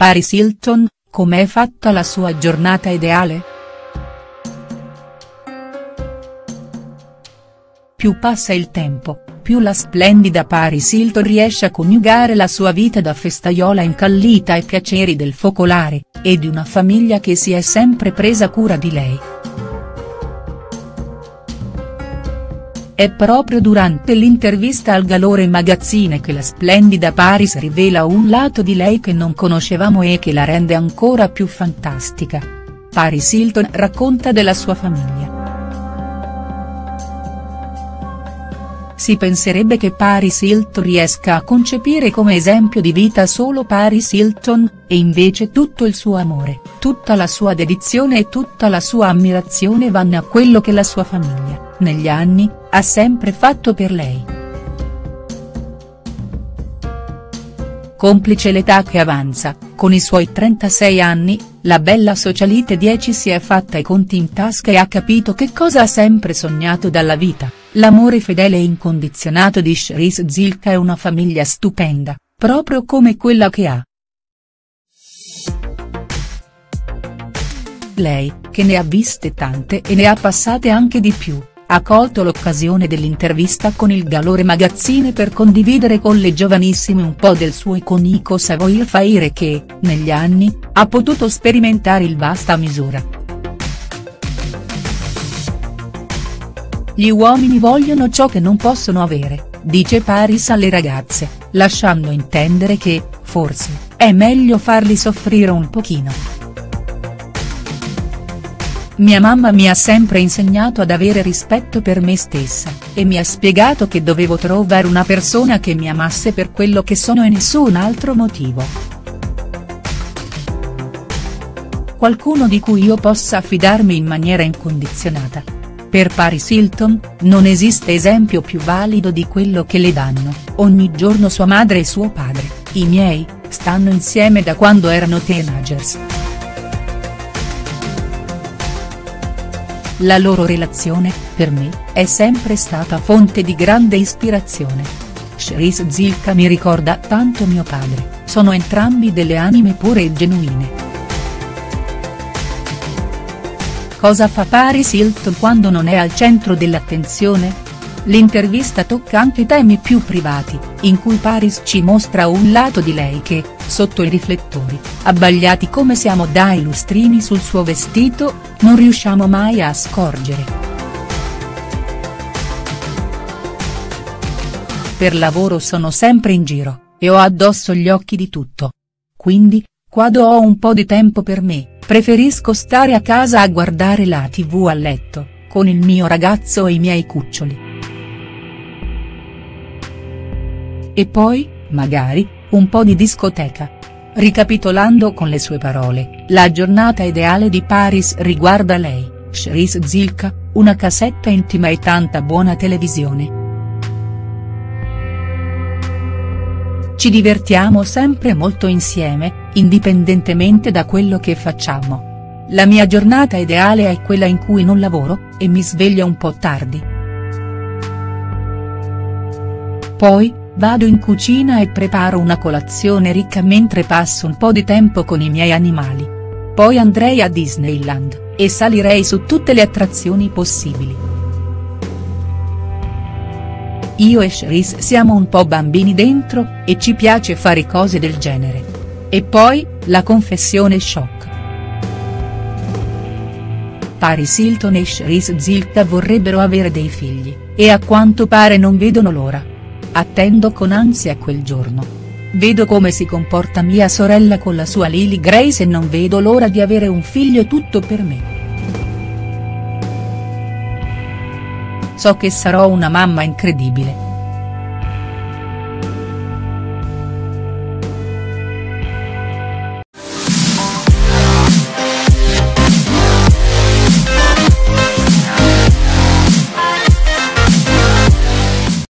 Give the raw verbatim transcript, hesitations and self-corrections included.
Paris Hilton, com'è fatta la sua giornata ideale?. Più passa il tempo, più la splendida Paris Hilton riesce a coniugare la sua vita da festaiola incallita ai piaceri del focolare, e di una famiglia che si è sempre presa cura di lei. È proprio durante l'intervista al Galore Magazine che la splendida Paris rivela un lato di lei che non conoscevamo e che la rende ancora più fantastica. Paris Hilton racconta della sua famiglia. Si penserebbe che Paris Hilton riesca a concepire come esempio di vita solo Paris Hilton, e invece tutto il suo amore, tutta la sua dedizione e tutta la sua ammirazione vanno a quello che la sua famiglia, negli anni, ha sempre fatto per lei. Complice l'età che avanza, con i suoi trentasei anni, la bella socialite dieci si è fatta i conti in tasca e ha capito che cosa ha sempre sognato dalla vita: l'amore fedele e incondizionato di Cherise Zilka e una famiglia stupenda, proprio come quella che ha. Lei, che ne ha viste tante e ne ha passate anche di più, ha colto l'occasione dell'intervista con il Galore Magazine per condividere con le giovanissime un po' del suo iconico savoir-faire che, negli anni, ha potuto sperimentare il vasta misura. Gli uomini vogliono ciò che non possono avere, dice Paris alle ragazze, lasciando intendere che, forse, è meglio farli soffrire un pochino. Mia mamma mi ha sempre insegnato ad avere rispetto per me stessa, e mi ha spiegato che dovevo trovare una persona che mi amasse per quello che sono e nessun altro motivo. Qualcuno di cui io possa fidarmi in maniera incondizionata. Per Paris Hilton, non esiste esempio più valido di quello che le danno, ogni giorno sua madre e suo padre, i miei, stanno insieme da quando erano teenagers. La loro relazione, per me, è sempre stata fonte di grande ispirazione. Cherise Zilka mi ricorda tanto mio padre, sono entrambi delle anime pure e genuine. Cosa fa Paris Hilton quando non è al centro dell'attenzione? L'intervista tocca anche temi più privati, in cui Paris ci mostra un lato di lei che, sotto i riflettori, abbagliati come siamo dai lustrini sul suo vestito, non riusciamo mai a scorgere. Per lavoro sono sempre in giro, e ho addosso gli occhi di tutto. Quindi, quando ho un po' di tempo per me, preferisco stare a casa a guardare la tivù a letto, con il mio ragazzo e i miei cuccioli. E poi, magari, un po' di discoteca. Ricapitolando con le sue parole, la giornata ideale di Paris riguarda lei, Cherise Zilka, una casetta intima e tanta buona televisione. Ci divertiamo sempre molto insieme, indipendentemente da quello che facciamo. La mia giornata ideale è quella in cui non lavoro, e mi sveglio un po' tardi. Poi, vado in cucina e preparo una colazione ricca mentre passo un po' di tempo con i miei animali. Poi andrei a Disneyland, e salirei su tutte le attrazioni possibili. Io e Cherise siamo un po' bambini dentro, e ci piace fare cose del genere. E poi, la confessione shock. Paris Hilton e Cherise Zilka vorrebbero avere dei figli, e a quanto pare non vedono l'ora. Attendo con ansia quel giorno. Vedo come si comporta mia sorella con la sua Lily Grace e non vedo l'ora di avere un figlio tutto per me. So che sarò una mamma incredibile.